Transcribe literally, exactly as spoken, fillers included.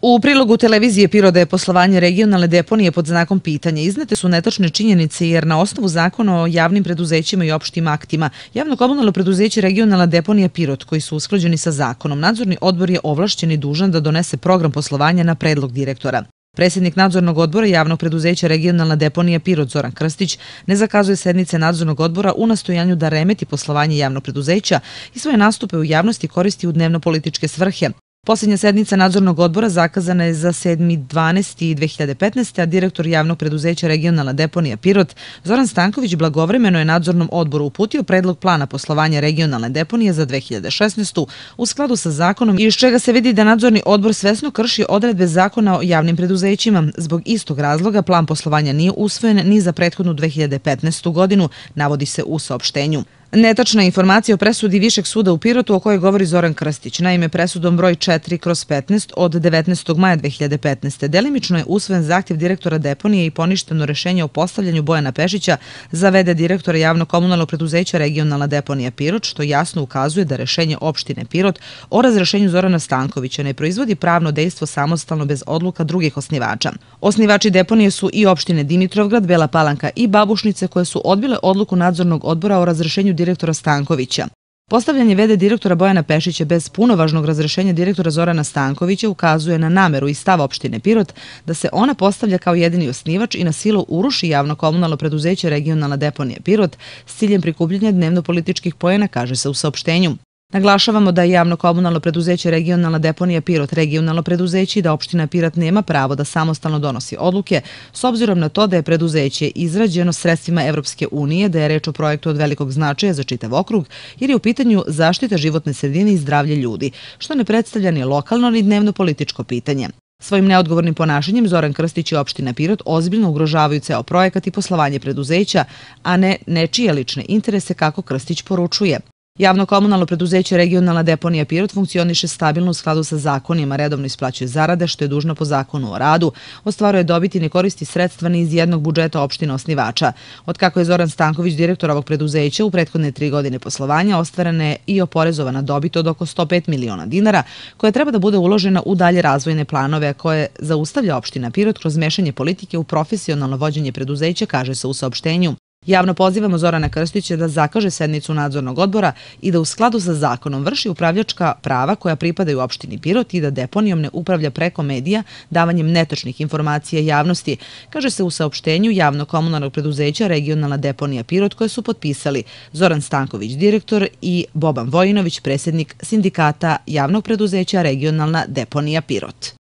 U prilogu televizije Pirot da je poslovanje regionalne deponije pod znakom pitanja iznete su netačne činjenice jer na osnovu zakona o javnim preduzećima i opštim aktima javno komunalno preduzeće regionalna deponija Pirot koji su usklađeni sa zakonom, nadzorni odbor je ovlašćen i dužan da donese program poslovanja na predlog direktora. Predsjednik nadzornog odbora javnog preduzeća regionalna deponija Pirot Zoran Krstić ne zakazuje sednice nadzornog odbora u nastojanju da remeti poslovanje javnog preduzeća i svoje nastupe u javnosti koristi u dnevno-političke svrhe. Posljednja sednica nadzornog odbora zakazana je za sedmi decembar dve hiljade petnaeste. a direktor javnog preduzeća regionalna deponija Pirot Zoran Stanković blagovremeno je nadzornom odboru uputio predlog plana poslovanja regionalne deponije za dve hiljade šesnaestu. u skladu sa zakonom iz čega se vidi da nadzorni odbor svesno krši odredbe zakona o javnim preduzećima. Zbog istog razloga plan poslovanja nije usvojen ni za prethodnu dve hiljade petnaestu. godinu, navodi se u saopštenju. Netačna informacija o presudi Višeg suda u Pirotu o kojoj govori Zoran Krstić. Naime, presudom broj četiri kroz petnaest od devetnaestog maja dve hiljade petnaeste. delimično je usvojen zahtjev direktora deponije i poništeno rešenje o postavljanju Bojana Pešića za v d direktora javnog komunalnog preduzeća regionalna deponija Pirot, što jasno ukazuje da rešenje opštine Pirot o razrešenju Zorana Stankovića ne proizvodi pravno dejstvo samostalno bez odluka drugih osnivača. Osnivači deponije su i opštine Dimitrovgrad, Bela Palanka i Babušnice koje su odbile odluku nadzornog odbora o razrešenju direktora Stankovića. Postavljanje v d direktora Bojana Pešića bez punovažnog razrešenja direktora Zorana Stankovića ukazuje na nameru i stav opštine Pirot da se ona postavlja kao jedini osnivač i na silu uruši javno komunalno preduzeće regionalna deponija Pirot s ciljem prikupljanja dnevno-političkih poena, kaže se u saopštenju. Naglašavamo da je javno komunalno preduzeće regionalna deponija Pirot regionalno preduzeće i da opština Pirot nema pravo da samostalno donosi odluke, s obzirom na to da je preduzeće izrađeno sredstvima Evropske unije, da je reč o projektu od velikog značaja za čitav okrug, jer je u pitanju zaštita životne sredine i zdravlje ljudi, što ne predstavlja ni lokalno ni dnevno političko pitanje. Svojim neodgovornim ponašanjem Zoran Krstić i opština Pirot ozbiljno ugrožavaju ceo projekat i poslovanje preduzeća, a ne nečije lične interese, kako Krstić poručuje. Javno komunalno preduzeće regionalna deponija Pirot funkcioniše stabilno u skladu sa zakonima, redovno isplaćuje zarade što je dužno po zakonu o radu, ostvaruje dobit i ne koristi sredstva ni iz jednog budžeta opština osnivača. Od kako je Zoran Stanković direktor ovog preduzeća, u prethodne tri godine poslovanja ostvarena je i oporezovana dobit od oko sto pet miliona dinara, koja treba da bude uložena u dalje razvojne planove koje zaustavlja opština Pirot kroz mešanje politike u profesionalno vođenje preduzeća, kaže se u saopštenju. Javno pozivamo Zorana Krstića da zakaže sednicu nadzornog odbora i da u skladu sa zakonom vrši upravljačka prava koja pripadaju opštini Pirot i da deponijom ne upravlja preko medija davanjem netačnih informacija javnosti, kaže se u saopštenju javno komunalnog preduzeća regionalna deponija Pirot koje su potpisali Zoran Stanković, direktor, i Boban Vojinović, predsjednik sindikata javnog preduzeća regionalna deponija Pirot.